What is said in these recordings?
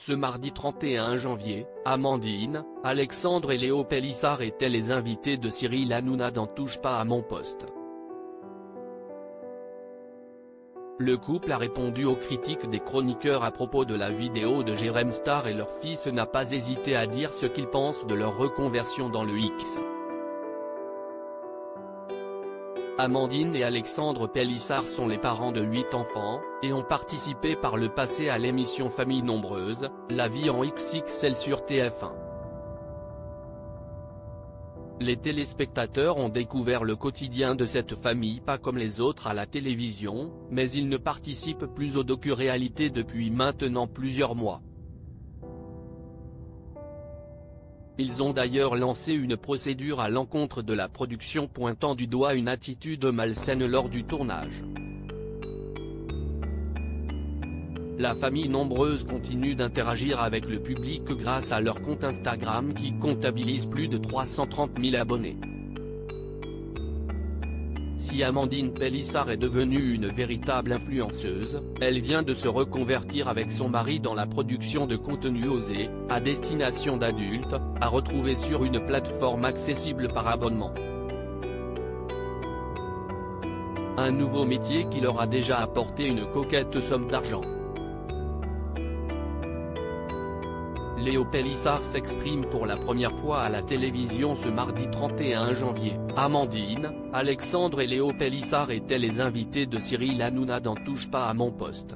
Ce mardi 31 janvier, Amandine, Alexandre et Léo Pélissard étaient les invités de Cyril Hanouna dans Touche pas à mon poste. Le couple a répondu aux critiques des chroniqueurs à propos de la vidéo de Jérém Star et leur fils n'a pas hésité à dire ce qu'ils pensent de leur reconversion dans le X. Amandine et Alexandre Pélissard sont les parents de 8 enfants, et ont participé par le passé à l'émission Famille Nombreuse, La vie en XXL sur TF1. Les téléspectateurs ont découvert le quotidien de cette famille pas comme les autres à la télévision, mais ils ne participent plus aux docu-réalités depuis maintenant plusieurs mois. Ils ont d'ailleurs lancé une procédure à l'encontre de la production pointant du doigt une attitude malsaine lors du tournage. La famille Nombreuse continue d'interagir avec le public grâce à leur compte Instagram qui comptabilise plus de 330 000 abonnés. Si Amandine Pélissard est devenue une véritable influenceuse, elle vient de se reconvertir avec son mari dans la production de contenu osé, à destination d'adultes, à retrouver sur une plateforme accessible par abonnement. Un nouveau métier qui leur a déjà apporté une coquette somme d'argent. Léo Pélissard s'exprime pour la première fois à la télévision ce mardi 31 janvier. Amandine, Alexandre et Léo Pélissard étaient les invités de Cyril Hanouna dans Touche pas à mon poste.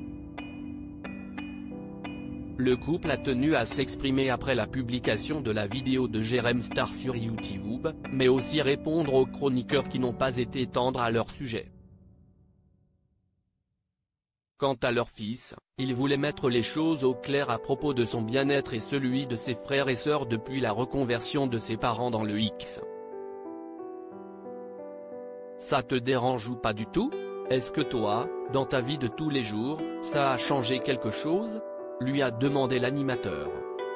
Le couple a tenu à s'exprimer après la publication de la vidéo de Jérém Star sur YouTube, mais aussi répondre aux chroniqueurs qui n'ont pas été tendres à leur sujet. Quant à leur fils, il voulait mettre les choses au clair à propos de son bien-être et celui de ses frères et sœurs depuis la reconversion de ses parents dans le X. Ça te dérange ou pas du tout? Est-ce que toi, dans ta vie de tous les jours, ça a changé quelque chose? Lui a demandé l'animateur.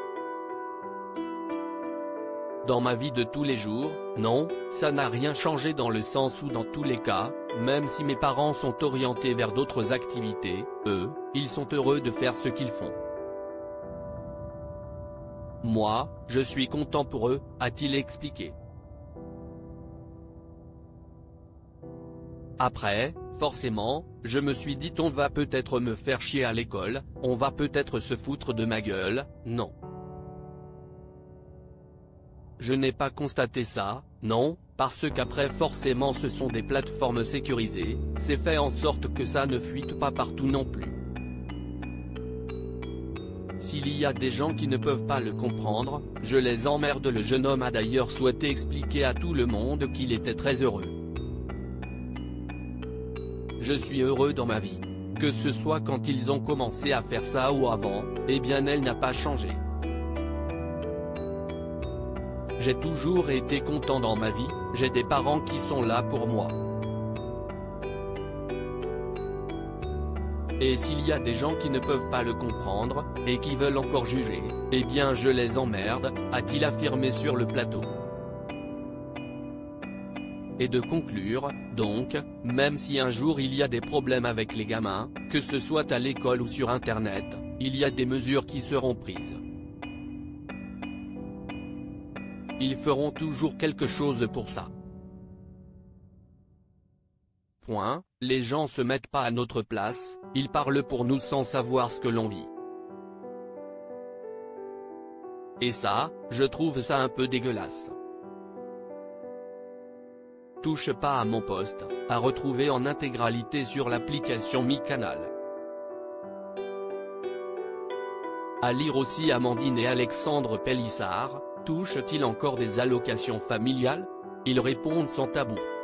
Dans ma vie de tous les jours, non, ça n'a rien changé dans le sens où dans tous les cas, même si mes parents sont orientés vers d'autres activités, eux, ils sont heureux de faire ce qu'ils font. Moi, je suis content pour eux, a-t-il expliqué. Après, forcément, je me suis dit on va peut-être me faire chier à l'école, on va peut-être se foutre de ma gueule, non. Je n'ai pas constaté ça, non, parce qu'après forcément ce sont des plateformes sécurisées, c'est fait en sorte que ça ne fuite pas partout non plus. S'il y a des gens qui ne peuvent pas le comprendre, je les emmerde. Le jeune homme a d'ailleurs souhaité expliquer à tout le monde qu'il était très heureux. Je suis heureux dans ma vie. Que ce soit quand ils ont commencé à faire ça ou avant, eh bien elle n'a pas changé. J'ai toujours été content dans ma vie, j'ai des parents qui sont là pour moi. Et s'il y a des gens qui ne peuvent pas le comprendre, et qui veulent encore juger, eh bien je les emmerde, a-t-il affirmé sur le plateau. Et de conclure, donc, même si un jour il y a des problèmes avec les gamins, que ce soit à l'école ou sur internet, il y a des mesures qui seront prises. Ils feront toujours quelque chose pour ça. Point, les gens se mettent pas à notre place, ils parlent pour nous sans savoir ce que l'on vit. Et ça, je trouve ça un peu dégueulasse. Touche pas à mon poste, à retrouver en intégralité sur l'application MyCanal. À lire aussi Amandine et Alexandre Pélissard, touchent-ils encore des allocations familiales? Ils répondent sans tabou.